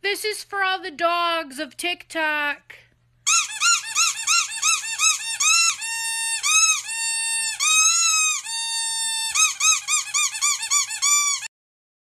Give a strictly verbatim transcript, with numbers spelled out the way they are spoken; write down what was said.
This is for all the dogs of TikTok.